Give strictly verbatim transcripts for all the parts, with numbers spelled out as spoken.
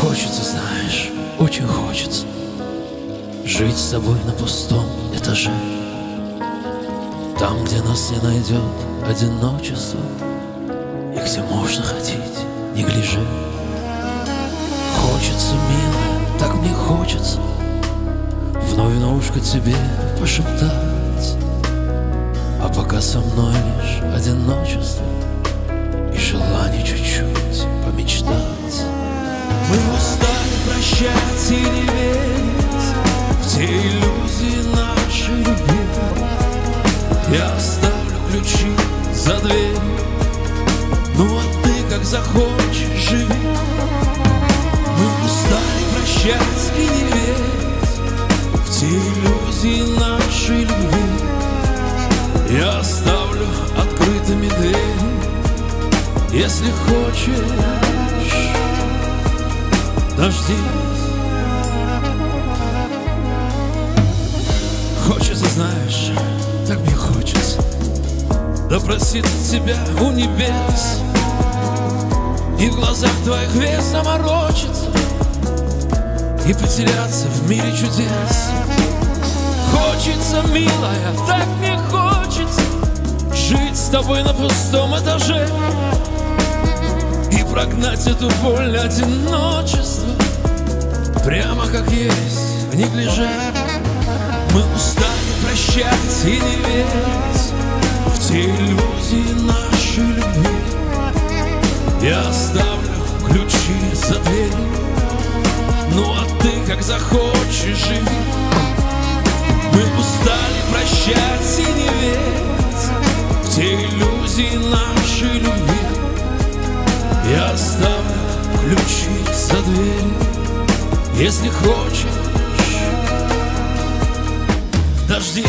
Хочется, знаешь, очень хочется жить с тобой на пустом этаже, там, где нас не найдет одиночество и где можно ходить, не гляже. Хочется, милая, так мне хочется вновь на ушко тебе пошептать, а пока со мной лишь одиночество и желание чуть-чуть помечтать. Мы устали прощать и не верить в те иллюзии нашей любви. Я оставлю ключи за дверью, ну а ты как захочешь живи. Мы устали прощать и не верить в те иллюзии нашей любви. Я оставлю открытыми двери, если хочешь, дождись. Хочется, знаешь, так мне хочется допроситься тебя у небес и в глазах твоих весь заморочиться и потеряться в мире чудес. Хочется, милая, так мне хочется жить с тобой на пустом этаже и прогнать эту боль одиночества прямо как есть в неглиже. Мы устали прощать и не верить в те иллюзии нашей любви. Я оставлю ключи за дверью, ну а ты как захочешь живи. Мы устали прощать и не верить в те иллюзии нашей любви. Я оставлю ключи за дверью, если хочешь, дождись.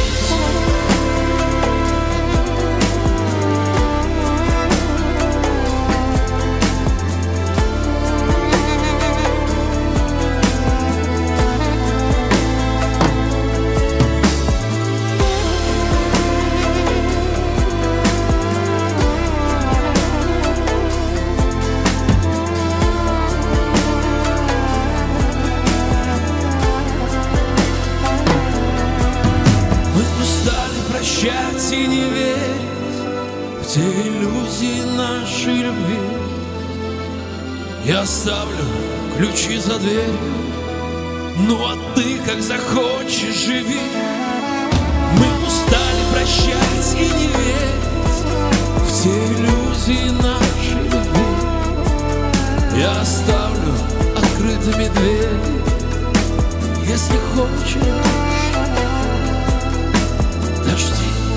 Прощать и не верить в те иллюзии нашей любви. Я оставлю ключи за дверью, ну а ты как захочешь живи. Мы устали прощать и не верить в те иллюзии нашей любви. Я оставлю открытыми двери, если хочешь, дождись.